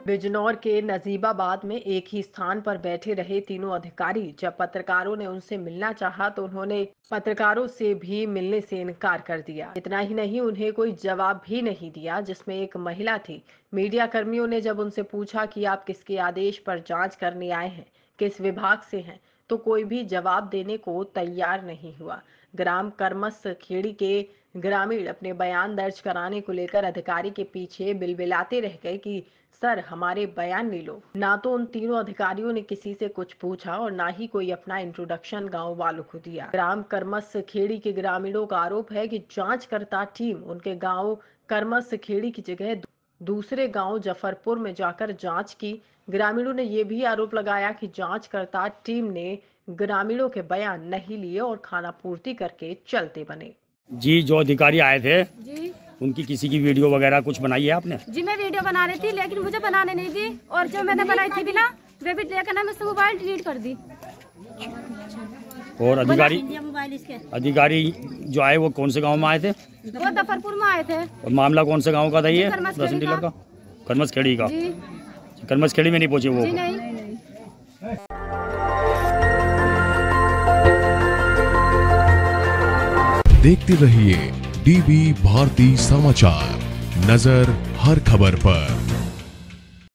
बिजनौर के नजीबाबाद में एक ही स्थान पर बैठे रहे तीनों अधिकारी जब पत्रकारों ने उनसे मिलना चाहा तो उन्होंने पत्रकारों से भी मिलने से इनकार कर दिया। इतना ही नहीं, उन्हें कोई जवाब भी नहीं दिया, जिसमें एक महिला थी। मीडिया कर्मियों ने जब उनसे पूछा कि आप किसके आदेश पर जांच करने आए हैं, किस विभाग से हैं, तो कोई भी जवाब देने को तैयार नहीं हुआ। ग्राम करमस खेड़ी के ग्रामीण अपने बयान दर्ज कराने को लेकर अधिकारी के पीछे बिलबिलाते रह गए कि सर हमारे बयान ले लो। ना तो उन तीनों अधिकारियों ने किसी से कुछ पूछा और ना ही कोई अपना इंट्रोडक्शन गांव वालों को दिया। ग्राम करमस खेड़ी के ग्रामीणों का आरोप है कि जांचकर्ता टीम उनके गांव करमस खेड़ी की जगह दूसरे गांव जफरपुर में जाकर जांच की। ग्रामीणों ने यह भी आरोप लगाया कि जांचकर्ता टीम ने ग्रामीणों के बयान नहीं लिए और खाना पूर्ति करके चलते बने। जी, जो अधिकारी आए थे जी, उनकी किसी की वीडियो वगैरह कुछ बनाई है आपने? जी मैं वीडियो बना रही थी लेकिन मुझे बनाने नहीं दी, और जो मैंने बनाई थी भी ना वे भी लेकर ना मुझसे मोबाइल डिलीट कर दी। और अधिकारी जो आए वो कौन से गांव में आए थे? वो जफरपुर में आए थे। और मामला कौन से गांव का था ये? करमस डीलर का करमस खेड़ी का। जी, करमस खेड़ी में नहीं पहुंचे वो? जी नहीं। देखते रहिए डीवी भारती समाचार, नजर हर खबर पर।